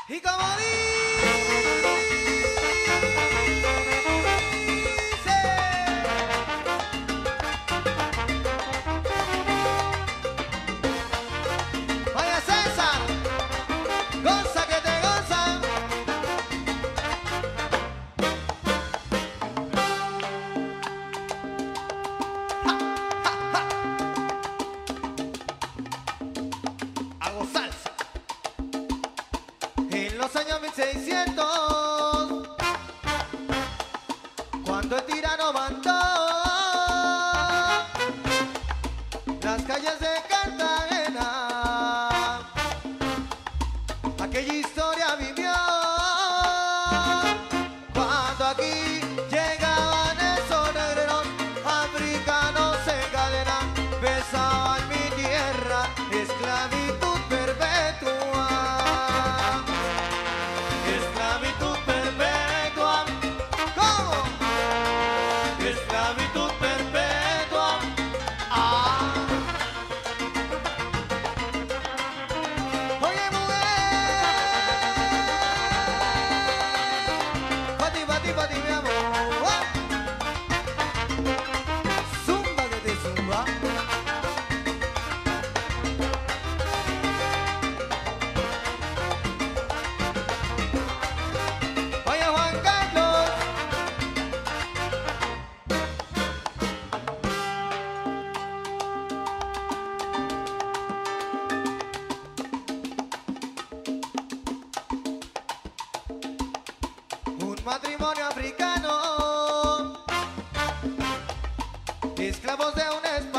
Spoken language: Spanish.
Y como dice, vaya César, goza que te goza. Hago salsa. En los años 1600, cuando el tirano mandó las calles de Cartagena, aquella historia vivió cuando aquí llegaban esos negreros africanos en cadena, besaban mi tierra, esclavitud perpetua. Esclavitud perpetua. ¿Cómo? Esclavitud perpetua. Ah. Oye, mujer. Pati, mi amor. Zumba que te zumba. Oye, Juan Carlos. Un matrimonio africano, esclavos de un espacio.